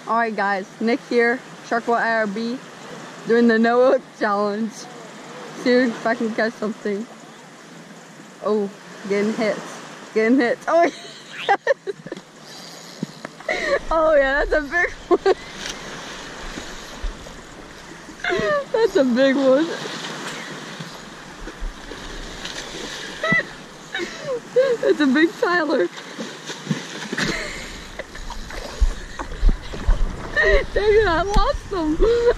Alright guys, Nick here, Sharkwell IRB, doing the no hook challenge. See if I can catch something. Oh, getting hits. Oh yes. Oh yeah, that's a big one. That's a big one. That's a big Tyler. Dang it, I lost him.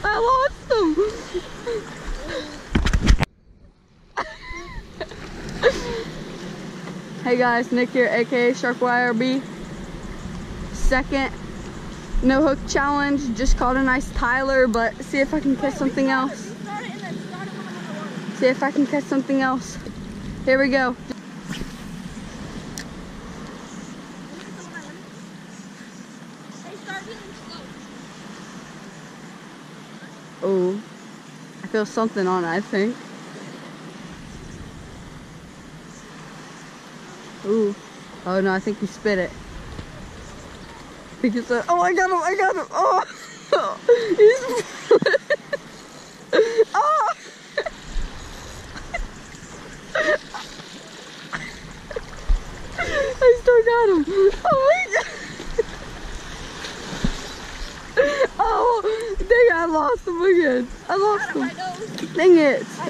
Hey guys, Nick here, aka Sharkwell IRB. Second no hook challenge. Just caught a nice Tyler, but see if I can catch something else. See if I can catch something else. Here we go. Oh, I feel something on it, I think. Ooh. Oh no, I think he spit it. I think it's a, oh, I got him. Oh, he's oh. I still got him. Oh my god. Oh, dang it, I lost him again. Dang it.